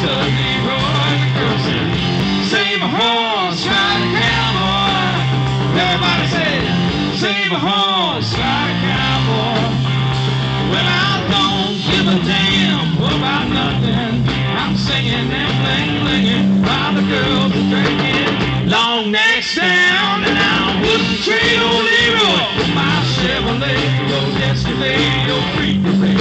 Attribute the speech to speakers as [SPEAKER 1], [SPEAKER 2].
[SPEAKER 1] the Leroy. The girl said, save a horse, ride a cowboy. Everybody say, save a horse, ride a cowboy. Well, I don't give a damn about nothing. I'm singing and bling-blinging while the girls are drinking. Long necks down and I wouldn't trade old Leroy for my Chevrolet. Go Escalade, your freak parade.